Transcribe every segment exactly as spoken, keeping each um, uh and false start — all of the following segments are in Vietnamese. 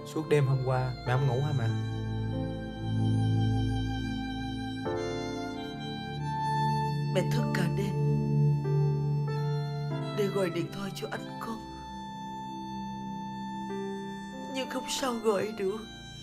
Suốt đêm hôm qua mẹ không ngủ hả mẹ? Mẹ thức cả đêm để gọi điện thoại cho anh con, nhưng không sao gọi được.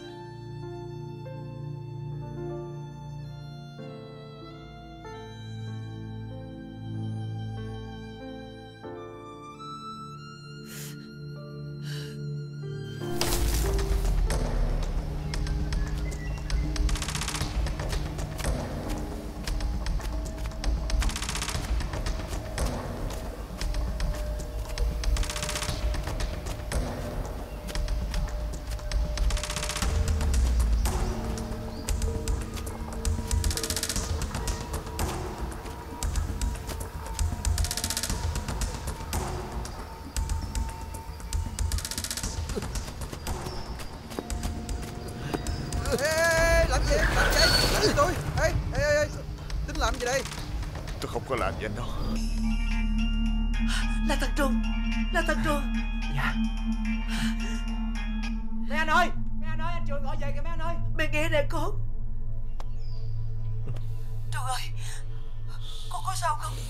Ê, ê, làm gì? Làm gì? Làm gì tôi? Ê, ê, ê, tính làm gì đây? Tôi không có làm gì anh đâu. Là thằng Trường, là thằng Trường. Dạ. Mấy anh ơi, mấy anh ơi, anh Trường gọi về kìa mấy anh ơi. Mẹ nghe nè con. Trường ơi, con có sao không?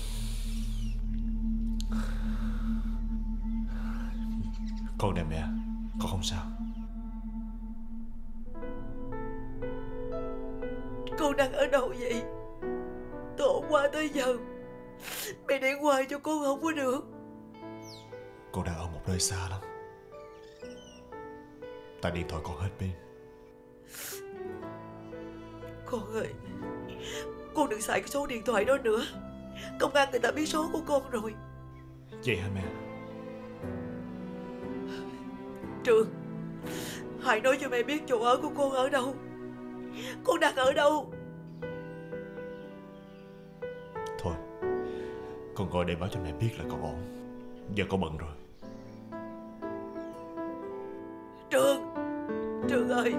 Con nè mẹ, con không sao. Con đang ở đâu vậy? Từ hôm qua tới giờ mẹ điện hoài cho con không có được. Con đang ở một nơi xa lắm. Tại điện thoại con hết pin. Con ơi, con đừng xài cái số điện thoại đó nữa. Công an người ta biết số của con rồi. Vậy hả mẹ? Trường, hãy nói cho mẹ biết chỗ ở của con ở đâu. Con đang ở đâu? Thôi, con gọi để báo cho mẹ biết là con ổn. Giờ con bận rồi. Trường, Trường ơi.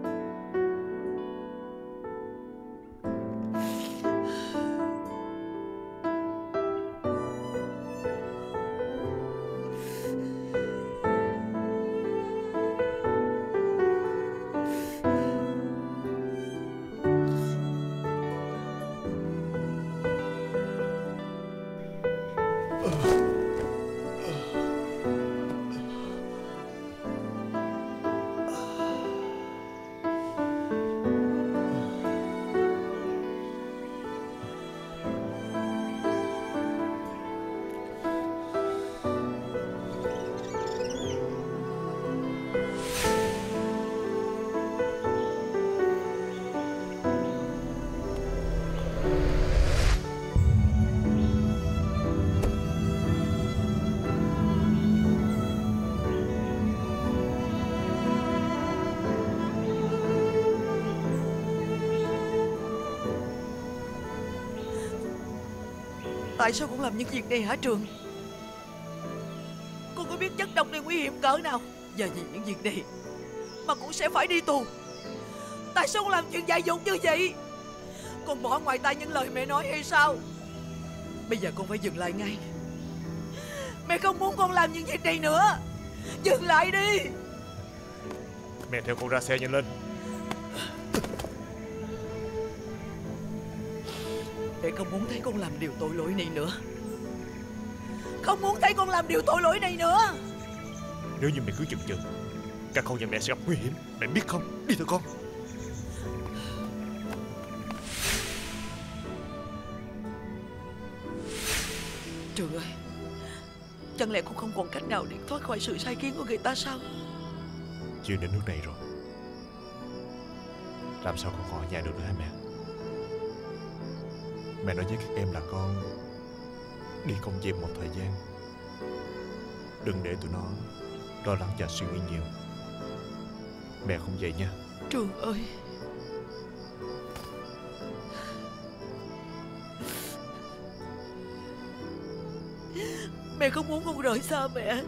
Tại sao con làm những việc này hả Trường? Con có biết chất độc này nguy hiểm cỡ nào? Và vì những việc này mà con sẽ phải đi tù. Tại sao con làm chuyện dại dột như vậy? Con bỏ ngoài tai những lời mẹ nói hay sao? Bây giờ con phải dừng lại ngay. Mẹ không muốn con làm những việc này nữa. Dừng lại đi. Mẹ theo con ra xe nhanh lên. Mẹ không muốn thấy con làm điều tội lỗi này nữa. Không muốn thấy con làm điều tội lỗi này nữa. Nếu như mẹ cứ chần chừ, cả con và mẹ sẽ gặp nguy hiểm. Mẹ biết không? Đi thôi con. Trường ơi, chẳng lẽ con không còn cách nào để thoát khỏi sự sai khiến của người ta sao? Chưa đến nước này rồi, làm sao con còn ở nhà được nữa hả mẹ? Mẹ nói với các em là con đi công việc một thời gian. Đừng để tụi nó lo lắng và suy nghĩ nhiều. Mẹ không vậy nha. Trường ơi, mẹ không muốn con rời xa mẹ.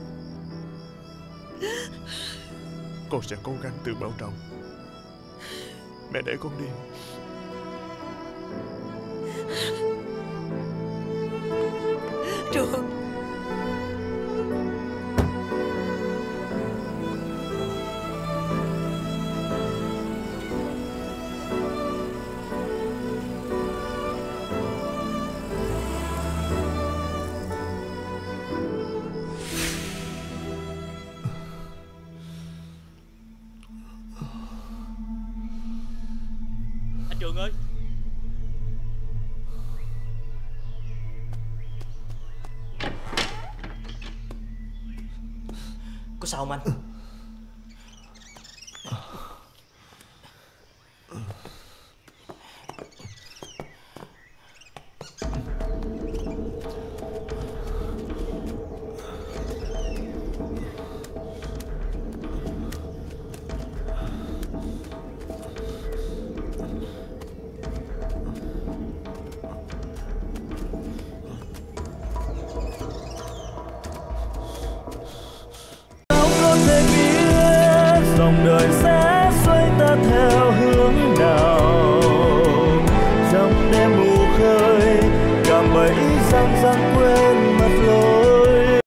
Con sẽ cố gắng tự bảo trọng. Mẹ để con đi. Trường. Trường ơi. Có sao không anh? Dòng đời sẽ xoay ta theo hướng nào, trong đêm mù khơi cạm bẫy răng răng quên.